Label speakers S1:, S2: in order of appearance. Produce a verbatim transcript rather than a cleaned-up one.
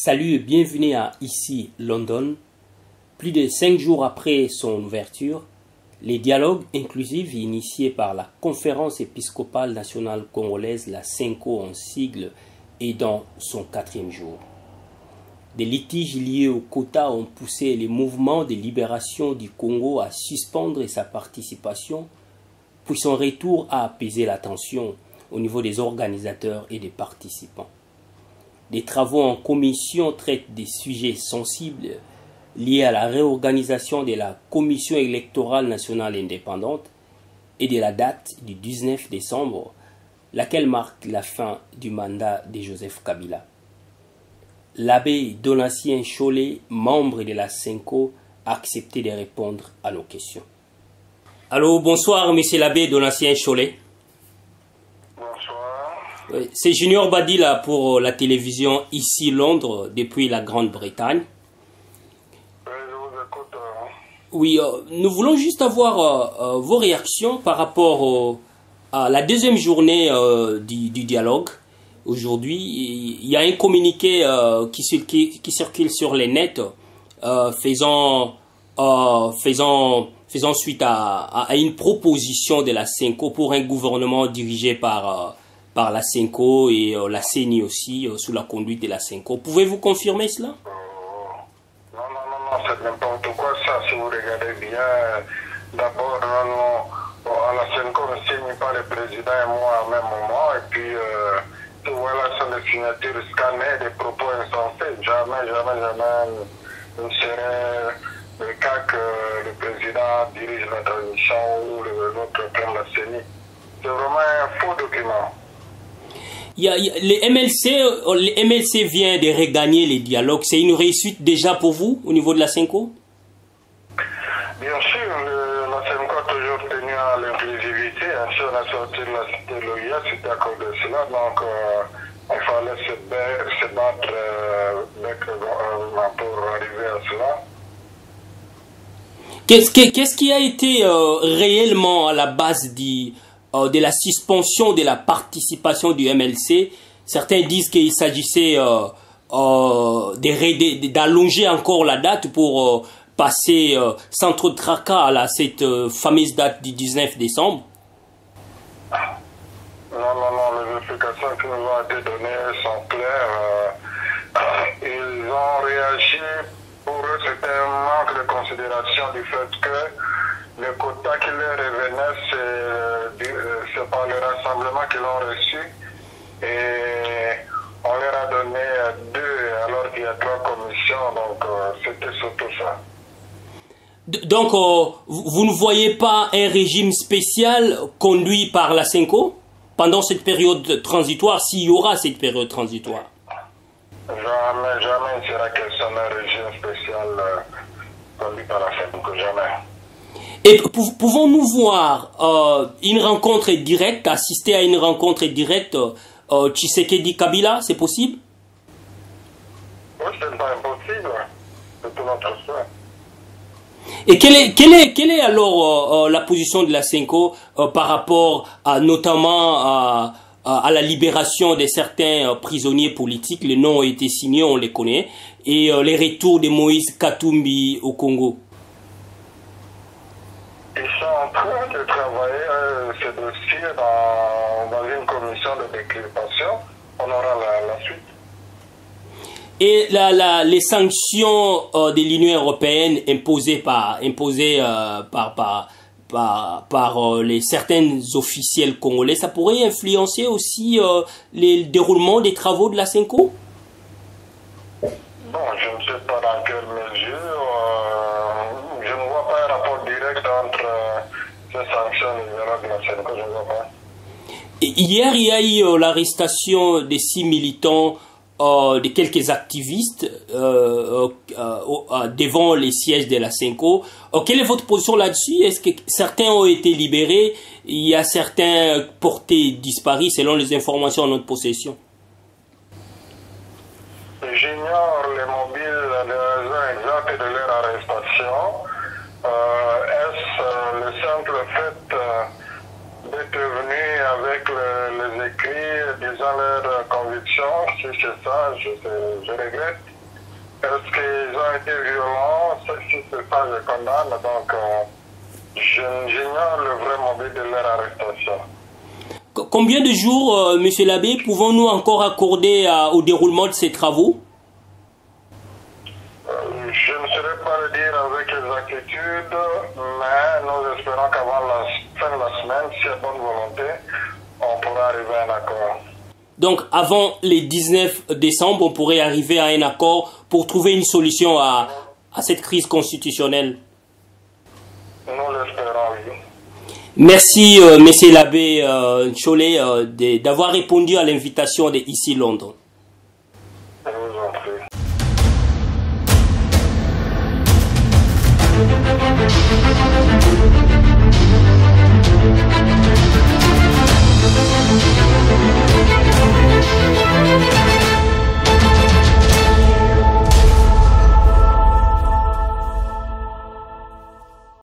S1: Salut et bienvenue à Ici London. Plus de cinq jours après son ouverture, les dialogues inclusifs initiés par la Conférence épiscopale nationale congolaise, la CENCO en sigle, est dans son quatrième jour. Des litiges liés aux quotas ont poussé les mouvements de libération du Congo à suspendre sa participation, puis son retour a apaisé la tension au niveau des organisateurs et des participants. Des travaux en commission traitent des sujets sensibles liés à la réorganisation de la Commission électorale nationale indépendante et de la date du dix-neuf décembre, laquelle marque la fin du mandat de Joseph Kabila. L'abbé Donatien Cholet, membre de la CENCO, a accepté de répondre à nos questions. Allô, bonsoir, monsieur l'abbé Donatien Cholet. C'est Junior Badila pour la télévision Ici Londres, depuis la Grande-Bretagne.
S2: Oui, je vous écoute. Hein.
S1: Oui, euh, nous voulons juste avoir euh, euh, vos réactions par rapport au, à la deuxième journée euh, du, du dialogue. Aujourd'hui, il y a un communiqué euh, qui, qui, qui circule sur les nets euh, faisant, euh, faisant, faisant suite à, à, à une proposition de la CENCO pour un gouvernement dirigé par... Euh, par la CENCO et euh, la CENI aussi, euh, sous la conduite de la CENCO. Pouvez-vous confirmer cela?
S2: euh, Non, non, non, non, c'est n'importe quoi ça, si vous regardez bien. D'abord, non, non, à la CENCO ne signe pas le président et moi au même moment, et puis, euh, voilà, sont des signatures scannées, des propos insensés. Jamais, jamais, jamais, il ne serait le cas que le président dirige la transition ou l'autre prenne la CENI. C'est vraiment un faux document.
S1: Il y a, il y a, les M L C, les M L C vient de regagner les dialogues. C'est une réussite déjà pour vous au niveau de la CENCO?
S2: Bien sûr, le, la CENCO a toujours tenu à l'inclusivité. Si on a sorti de la cité l'O I A, c'était à cause de cela. Donc, euh, il fallait se, se battre euh, pour arriver à cela.
S1: Qu'est-ce qui, qu'est-ce qui a été euh, réellement à la base du... de la suspension de la participation du M L C? Certains disent qu'il s'agissait euh, euh, d'allonger encore la date pour euh, passer euh, sans trop de tracas à la, cette euh, fameuse date du dix-neuf décembre.
S2: Non, non, non, les explications qui nous ont été données sont claires. Euh, ils ont réagi, pour eux c'était un manque de considération du fait que le quota qui leur revenait, c'est par le rassemblement qu'ils ont reçu. Et on leur a donné deux, alors qu'il y a trois commissions. Donc, euh, c'était surtout ça.
S1: Donc, euh, vous ne voyez pas un régime spécial conduit par la CENCO pendant cette période transitoire, s'il y aura cette période transitoire?
S2: Jamais, jamais il sera question d'un régime spécial euh, conduit par la CENCO, jamais.
S1: Et pouvons-nous voir euh, une rencontre directe, assister à une rencontre directe euh, Tshisekedi-Kabila, c'est possible?
S2: Oui, c'est pas impossible. C'est tout notre souhait.
S1: Et quelle est, quelle est, quelle est alors euh, la position de la CENCO euh, par rapport à, notamment à, à la libération de certains euh, prisonniers politiques? Les noms ont été signés, on les connaît, et euh, les retours de Moïse Katumbi au Congo.
S2: Ils sont en train de travailler euh, ce dossier dans, dans une commission de décryptation. On aura la, la suite.
S1: Et la, la, les sanctions euh, de l'Union européenne imposées par, imposées, euh, par, par, par, par euh, les certains officiels congolais, ça pourrait influencer aussi euh, les, le déroulement des travaux de la CENCO?
S2: Bon, je ne sais pas dans quelle mesure. Euh, je ne vois pas un rapport direct entre euh, ces sanctions et de la CENCO, je ne vois pas.
S1: Et hier, il y a eu euh, l'arrestation de six militants, euh, de quelques activistes euh, euh, euh, devant les sièges de la CENCO. Euh, quelle est votre position là-dessus? Est-ce que certains ont été libérés? Il y a certains portés disparus selon les informations en notre possession.
S2: J'ignore les mobiles, les raisons exactes de leur arrestation. Euh, Est-ce euh, le simple fait euh, d'être venu avec le, les écrits disant leurs convictions? Si c'est ça, je, je regrette. Est-ce qu'ils ont été violents? Si c'est ça, je condamne. Donc, euh, j'ignore le vrai mobile de leur arrestation.
S1: Combien de jours, euh, Monsieur l'abbé, pouvons-nous encore accorder euh, au déroulement de ces travaux?
S2: euh, Je ne saurais pas le dire avec exactitude, mais nous espérons qu'avant la fin de la semaine, s'il y a bonne volonté, on pourra arriver à un accord.
S1: Donc, avant les dix-neuf décembre, on pourrait arriver à un accord pour trouver une solution à, à cette crise constitutionnelle.
S2: Nous l'espérons, oui.
S1: Merci, euh, Monsieur l'abbé euh, Cholet, euh, d'avoir répondu à l'invitation de Ici London.
S2: Je vous en prie.